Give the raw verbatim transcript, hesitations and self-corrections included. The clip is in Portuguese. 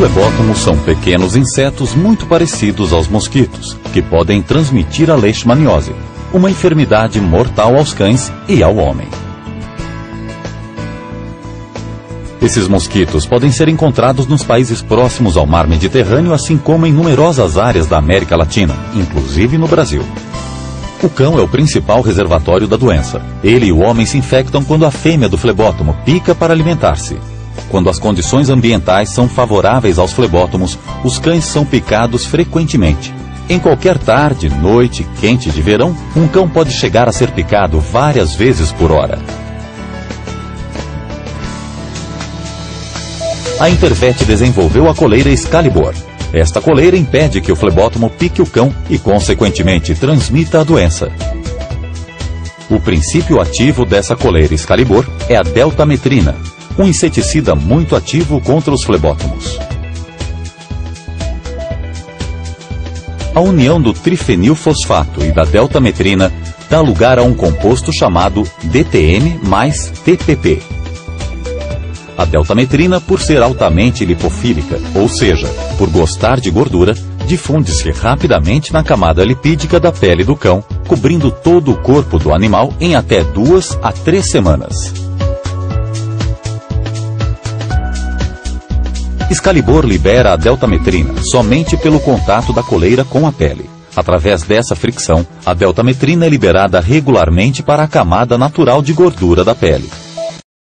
flebótomos são pequenos insetos muito parecidos aos mosquitos, que podem transmitir a leishmaniose, uma enfermidade mortal aos cães e ao homem. Esses mosquitos podem ser encontrados nos países próximos ao mar Mediterrâneo, assim como em numerosas áreas da América Latina, inclusive no Brasil. O cão é o principal reservatório da doença. Ele e o homem se infectam quando a fêmea do flebótomo pica para alimentar-se. Quando as condições ambientais são favoráveis aos flebótomos, os cães são picados frequentemente. Em qualquer tarde, noite, quente de verão, um cão pode chegar a ser picado várias vezes por hora. A Intervet desenvolveu a coleira Excalibur. Esta coleira impede que o flebótomo pique o cão e, consequentemente, transmita a doença. O princípio ativo dessa coleira Excalibur é a deltametrina, um inseticida muito ativo contra os flebótomos. A união do trifenilfosfato e da deltametrina dá lugar a um composto chamado D T M mais T P P. A deltametrina, por ser altamente lipofílica, ou seja, por gostar de gordura, difunde-se rapidamente na camada lipídica da pele do cão, cobrindo todo o corpo do animal em até duas a três semanas. Excalibur libera a deltametrina somente pelo contato da coleira com a pele. Através dessa fricção, a deltametrina é liberada regularmente para a camada natural de gordura da pele.